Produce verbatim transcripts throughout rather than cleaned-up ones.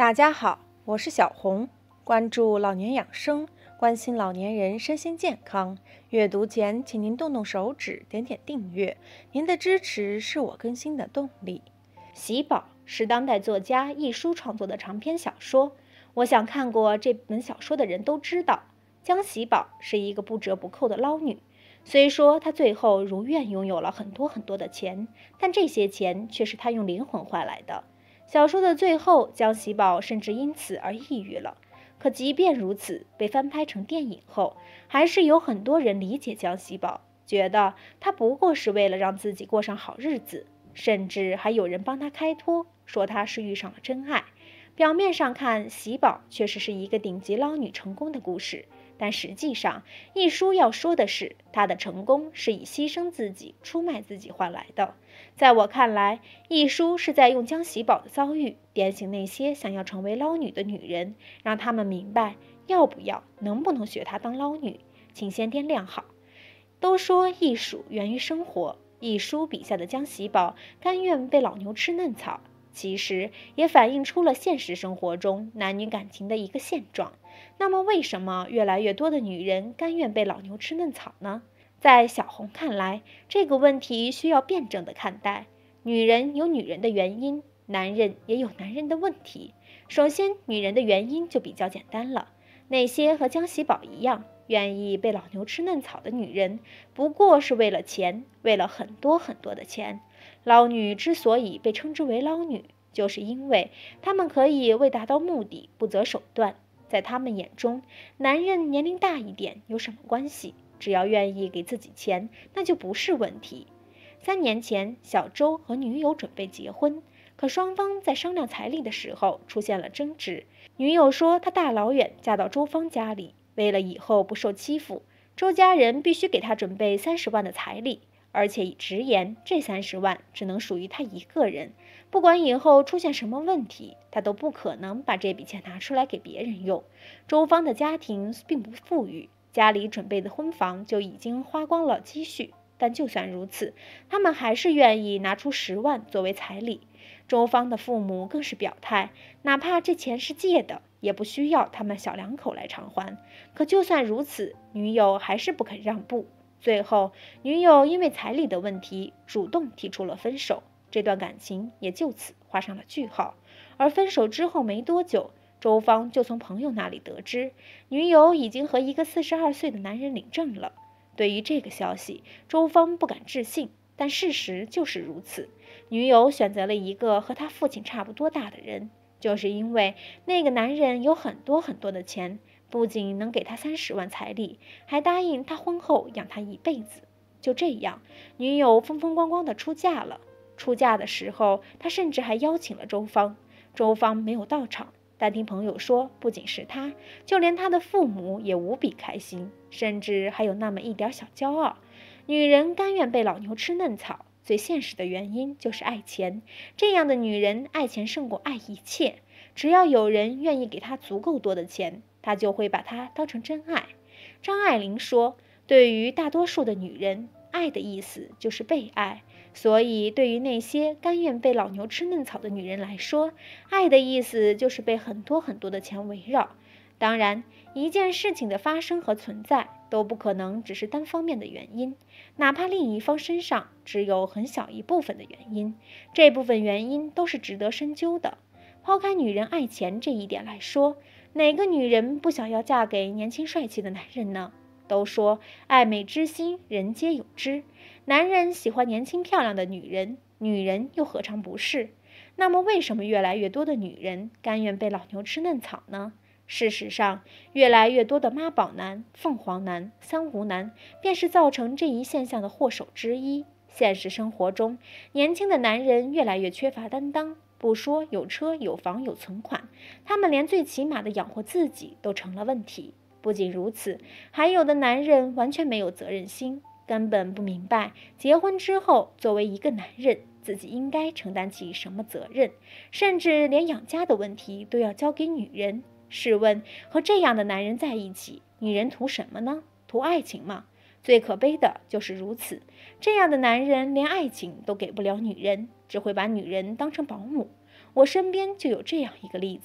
大家好，我是小红，关注老年养生，关心老年人身心健康。阅读前，请您动动手指，点点订阅，您的支持是我更新的动力。喜宝是当代作家亦舒创作的长篇小说，我想看过这本小说的人都知道，江喜宝是一个不折不扣的捞女。虽说她最后如愿拥有了很多很多的钱，但这些钱却是她用灵魂换来的。小说的最后，江喜宝甚至因此而抑郁了。可即便如此，被翻拍成电影后，还是有很多人理解江喜宝，觉得她不过是为了让自己过上好日子，甚至还有人帮她开脱，说她是遇上了真爱。表面上看，喜宝确实是一个顶级捞女成功的故事，但实际上，亦舒要说的是，她的成功是以牺牲自己、出卖自己换来的。在我看来，亦舒是在用江喜宝的遭遇点醒那些想要成为捞女的女人，让她们明白要不要、能不能学她当捞女，请先掂量好。都说艺术源于生活，亦舒笔下的江喜宝甘愿被老牛吃嫩草，其实也反映出了现实生活中男女感情的一个现状。那么为什么越来越多的女人甘愿被老牛吃嫩草呢？在小红看来，这个问题需要辩证的看待。女人有女人的原因，男人也有男人的问题。首先，女人的原因就比较简单了。那些和江喜宝一样愿意被老牛吃嫩草的女人，不过是为了钱，为了很多很多的钱。捞女之所以被称之为捞女，就是因为她们可以为达到目的不择手段。在他们眼中，男人年龄大一点有什么关系？只要愿意给自己钱，那就不是问题。三年前，小周和女友准备结婚，可双方在商量彩礼的时候出现了争执。女友说她大老远嫁到周方家里，为了以后不受欺负，周家人必须给她准备三十万的彩礼，而且以直言这三十万只能属于她一个人，不管以后出现什么问题，她都不可能把这笔钱拿出来给别人用。周方的家庭并不富裕，家里准备的婚房就已经花光了积蓄，但就算如此，他们还是愿意拿出十万作为彩礼。周方的父母更是表态，哪怕这钱是借的，也不需要他们小两口来偿还。可就算如此，女友还是不肯让步。最后，女友因为彩礼的问题主动提出了分手，这段感情也就此画上了句号。而分手之后没多久，周方就从朋友那里得知，女友已经和一个四十二岁的男人领证了。对于这个消息，周方不敢置信，但事实就是如此。女友选择了一个和她父亲差不多大的人，就是因为那个男人有很多很多的钱，不仅能给她三十万彩礼，还答应她婚后养她一辈子。就这样，女友风风光光的出嫁了。出嫁的时候，她甚至还邀请了周方，周方没有到场。但听朋友说，不仅是他，就连他的父母也无比开心，甚至还有那么一点小骄傲。女人甘愿被老牛吃嫩草，最现实的原因就是爱钱。这样的女人爱钱胜过爱一切，只要有人愿意给她足够多的钱，她就会把它当成真爱。张爱玲说，对于大多数的女人，爱的意思就是被爱。所以对于那些甘愿被老牛吃嫩草的女人来说，爱的意思就是被很多很多的钱围绕。当然，一件事情的发生和存在都不可能只是单方面的原因，哪怕另一方身上只有很小一部分的原因，这部分原因都是值得深究的。抛开女人爱钱这一点来说，哪个女人不想要嫁给年轻帅气的男人呢？都说爱美之心，人皆有之。男人喜欢年轻漂亮的女人，女人又何尝不是？那么为什么越来越多的女人甘愿被老牛吃嫩草呢？事实上，越来越多的妈宝男、凤凰男、三无男便是造成这一现象的祸首之一。现实生活中，年轻的男人越来越缺乏担当，不说有车有房有存款，他们连最起码的养活自己都成了问题。不仅如此，还有的男人完全没有责任心，根本不明白结婚之后作为一个男人自己应该承担起什么责任，甚至连养家的问题都要交给女人。试问，和这样的男人在一起，女人图什么呢？图爱情吗？最可悲的就是如此，这样的男人连爱情都给不了女人，只会把女人当成保姆。我身边就有这样一个例子，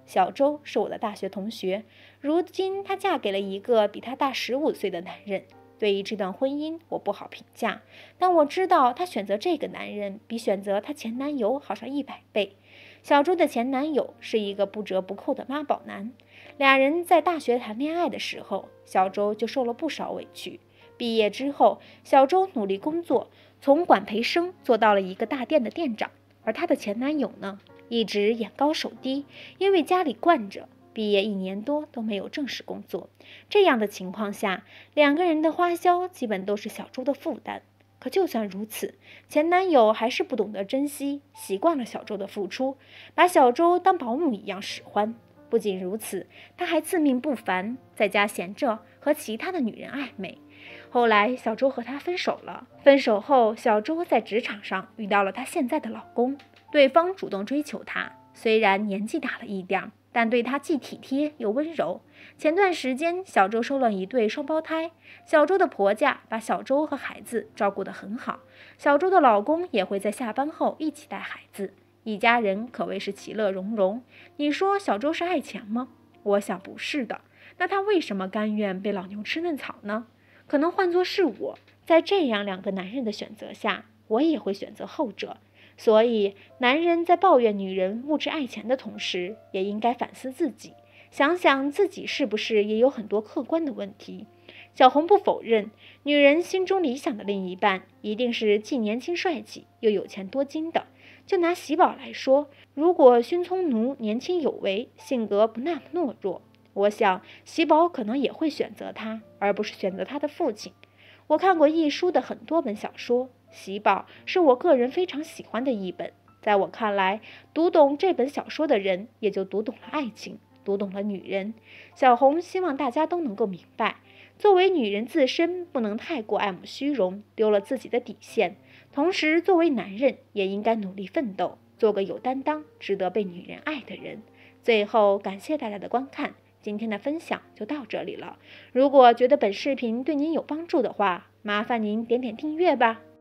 小周是我的大学同学，如今她嫁给了一个比她大十五岁的男人。对于这段婚姻，我不好评价，但我知道她选择这个男人比选择她前男友好上一百倍。小周的前男友是一个不折不扣的妈宝男，俩人在大学谈恋爱的时候，小周就受了不少委屈。毕业之后，小周努力工作，从管培生做到了一个大店的店长，而她的前男友呢，一直眼高手低，因为家里惯着，毕业一年多都没有正式工作。这样的情况下，两个人的花销基本都是小周的负担。可就算如此，前男友还是不懂得珍惜，习惯了小周的付出，把小周当保姆一样使唤。不仅如此，他还自命不凡，在家闲着和其他的女人暧昧。后来小周和他分手了，分手后小周在职场上遇到了她现在的老公，对方主动追求她，虽然年纪大了一点，但对她既体贴又温柔。前段时间小周生了一对双胞胎，小周的婆家把小周和孩子照顾得很好，小周的老公也会在下班后一起带孩子，一家人可谓是其乐融融。你说小周是爱钱吗？我想不是的。那他为什么甘愿被老牛吃嫩草呢？可能换作是我，在这样两个男人的选择下，我也会选择后者。所以男人在抱怨女人物质爱钱的同时，也应该反思自己，想想自己是不是也有很多客观的问题。小红不否认，女人心中理想的另一半一定是既年轻帅气又有钱多金的。就拿喜宝来说，如果熏葱奴年轻有为，性格不那么懦弱，我想喜宝可能也会选择他，而不是选择他的父亲。我看过一书的很多本小说，喜宝是我个人非常喜欢的一本。在我看来，读懂这本小说的人，也就读懂了爱情，读懂了女人。小红希望大家都能够明白，作为女人自身不能太过爱慕虚荣，丢了自己的底线。同时作为男人也应该努力奋斗，做个有担当、值得被女人爱的人。最后感谢大家的观看，今天的分享就到这里了。如果觉得本视频对您有帮助的话，麻烦您点点订阅吧。